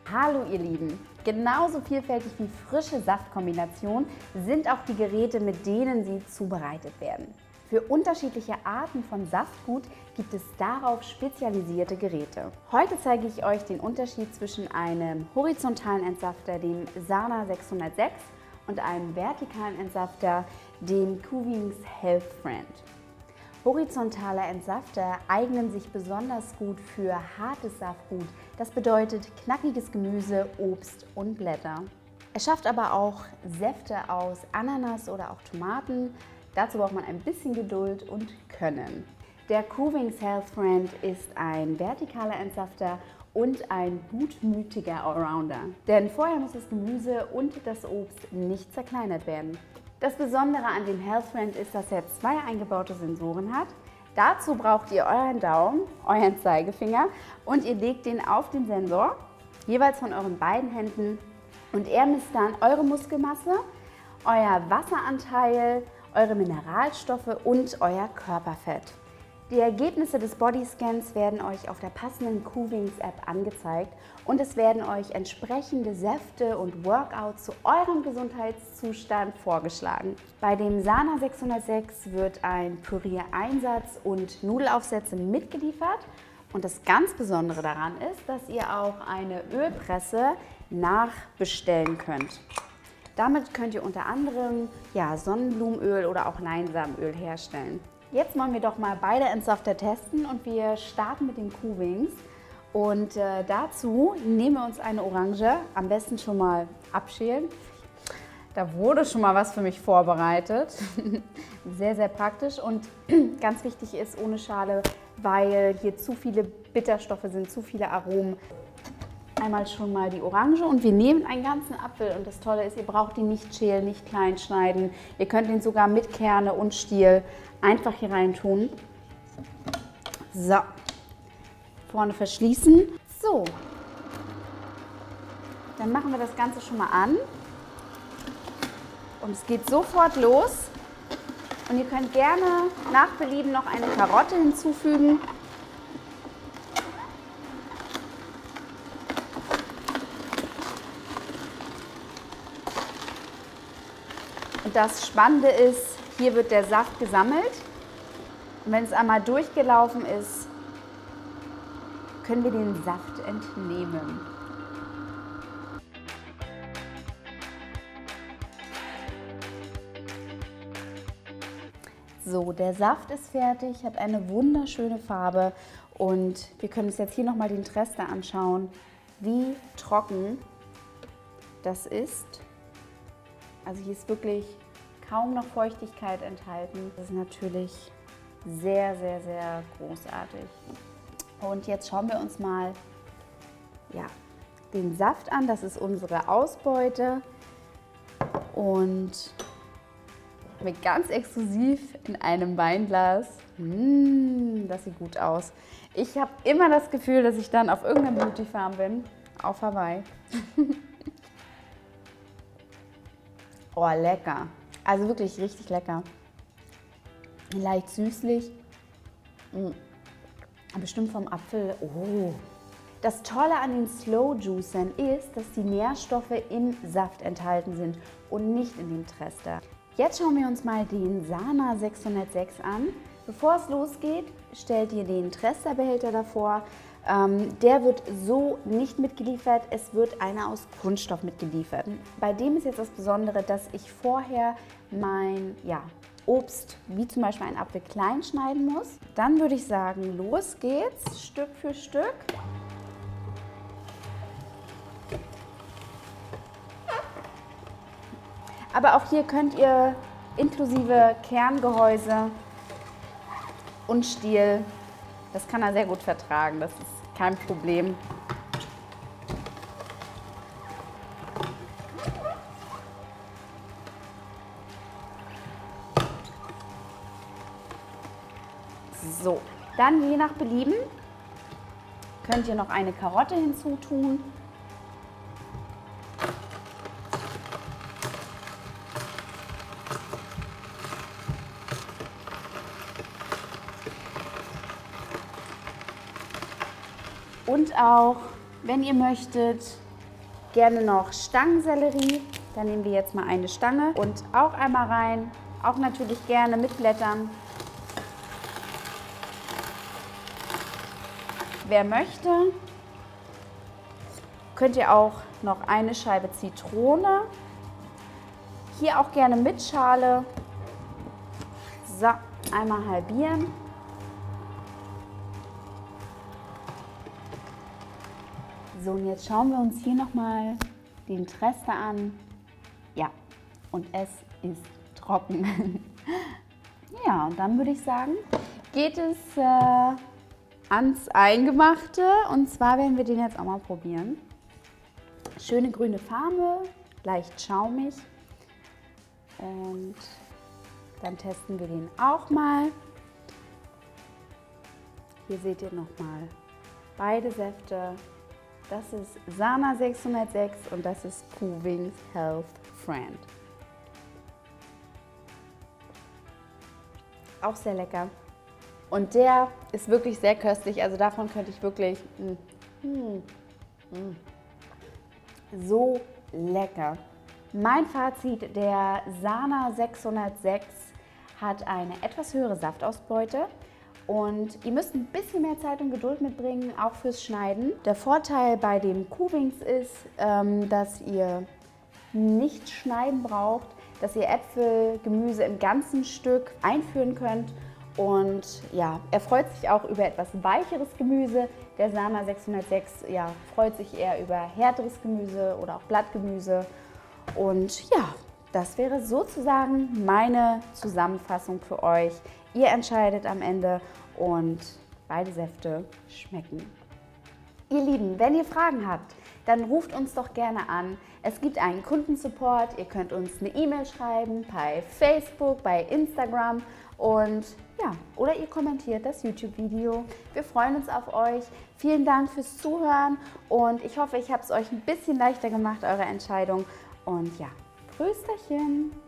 Hallo ihr Lieben! Genauso vielfältig wie frische Saftkombinationen sind auch die Geräte, mit denen sie zubereitet werden. Für unterschiedliche Arten von Saftgut gibt es darauf spezialisierte Geräte. Heute zeige ich euch den Unterschied zwischen einem horizontalen Entsafter, dem Sana 606, und einem vertikalen Entsafter, dem Kuvings Health Friend. Horizontale Entsafter eignen sich besonders gut für hartes Saftgut, das bedeutet knackiges Gemüse, Obst und Blätter. Er schafft aber auch Säfte aus Ananas oder auch Tomaten. Dazu braucht man ein bisschen Geduld und Können. Der Kuvings Health Friend ist ein vertikaler Entsafter und ein gutmütiger Allrounder. Denn vorher muss das Gemüse und das Obst nicht zerkleinert werden. Das Besondere an dem Health Friend ist, dass er 2 eingebaute Sensoren hat. Dazu braucht ihr euren Daumen, euren Zeigefinger, und ihr legt den auf den Sensor, jeweils von euren beiden Händen, und er misst dann eure Muskelmasse, euer Wasseranteil, eure Mineralstoffe und euer Körperfett. Die Ergebnisse des Bodyscans werden euch auf der passenden Kuvings App angezeigt und es werden euch entsprechende Säfte und Workouts zu eurem Gesundheitszustand vorgeschlagen. Bei dem Sana 606 wird ein Püriereinsatz und Nudelaufsätze mitgeliefert und das ganz Besondere daran ist, dass ihr auch eine Ölpresse nachbestellen könnt. Damit könnt ihr unter anderem Sonnenblumenöl oder auch Leinsamenöl herstellen. Jetzt wollen wir doch mal beide Entsafter testen und wir starten mit dem Kuvings. Und dazu nehmen wir uns eine Orange, am besten schon mal abschälen. Da wurde schon mal was für mich vorbereitet. Sehr, sehr praktisch und ganz wichtig ist ohne Schale, weil hier zu viele Bitterstoffe sind, zu viele Aromen. Einmal schon mal die Orange und wir nehmen einen ganzen Apfel und das Tolle ist, ihr braucht ihn nicht schälen, nicht klein schneiden. Ihr könnt ihn sogar mit Kerne und Stiel einfach hier rein tun. So, vorne verschließen. So, dann machen wir das Ganze schon mal an und es geht sofort los. Und ihr könnt gerne nach Belieben noch eine Karotte hinzufügen. Und das Spannende ist, hier wird der Saft gesammelt und wenn es einmal durchgelaufen ist, können wir den Saft entnehmen. So, der Saft ist fertig, hat eine wunderschöne Farbe und wir können uns jetzt hier nochmal den Trester anschauen, wie trocken das ist. Also hier ist wirklich kaum noch Feuchtigkeit enthalten. Das ist natürlich sehr, sehr, sehr großartig. Und jetzt schauen wir uns mal den Saft an. Das ist unsere Ausbeute. Und mit ganz exklusiv in einem Weinglas. Das sieht gut aus. Ich habe immer das Gefühl, dass ich dann auf irgendeiner Beauty Farm bin. Auf Hawaii. Oh, lecker. Also wirklich richtig lecker. Leicht süßlich. Bestimmt vom Apfel. Oh. Das Tolle an den Slow Juicern ist, dass die Nährstoffe im Saft enthalten sind und nicht in dem Trester. Jetzt schauen wir uns mal den Sana 606 an. Bevor es losgeht, stellt ihr den Tresterbehälter davor. Der wird so nicht mitgeliefert, es wird einer aus Kunststoff mitgeliefert. Bei dem ist jetzt das Besondere, dass ich vorher mein Obst, wie zum Beispiel einen Apfel, klein schneiden muss. Dann würde ich sagen, los geht's, Stück für Stück. Aber auch hier könnt ihr inklusive Kerngehäuse und Stiel, das kann er sehr gut vertragen, das ist kein Problem. So, dann je nach Belieben könnt ihr noch eine Karotte hinzutun. Und auch, wenn ihr möchtet, Gerne noch Stangensellerie. Da nehmen wir jetzt mal eine Stange und auch einmal rein. Auch natürlich gerne mit Blättern. Wer möchte, könnt ihr auch noch eine Scheibe Zitrone. Hier auch gerne mit Schale. So, einmal halbieren. So, und jetzt schauen wir uns hier nochmal den Trester an. Ja, und es ist trocken. Ja, und dann würde ich sagen, geht es ans Eingemachte. Und zwar werden wir den jetzt auch mal probieren. Schöne grüne Farbe, leicht schaumig. Und dann testen wir den auch mal. Hier seht ihr nochmal beide Säfte. Das ist Sana 606 und das ist Kuhwings Health Friend. Auch sehr lecker. Und der ist wirklich sehr köstlich, also davon könnte ich wirklich so lecker. Mein Fazit, der Sana 606 hat eine etwas höhere Saftausbeute und ihr müsst ein bisschen mehr Zeit und Geduld mitbringen, auch fürs Schneiden. Der Vorteil bei dem Kuhwings ist, dass ihr nicht schneiden braucht, dass ihr Äpfel, Gemüse im ganzen Stück einführen könnt. Und ja, er freut sich auch über etwas weicheres Gemüse. Der Sana 606 ja, freut sich eher über härteres Gemüse oder auch Blattgemüse. Und ja, das wäre sozusagen meine Zusammenfassung für euch. Ihr entscheidet am Ende und beide Säfte schmecken. Ihr Lieben, wenn ihr Fragen habt, dann ruft uns doch gerne an. Es gibt einen Kundensupport. Ihr könnt uns eine E-Mail schreiben bei Facebook, bei Instagram und ja, oder ihr kommentiert das YouTube-Video. Wir freuen uns auf euch. Vielen Dank fürs Zuhören und ich hoffe, ich habe es euch ein bisschen leichter gemacht, eure Entscheidung. Und ja, Prösterchen!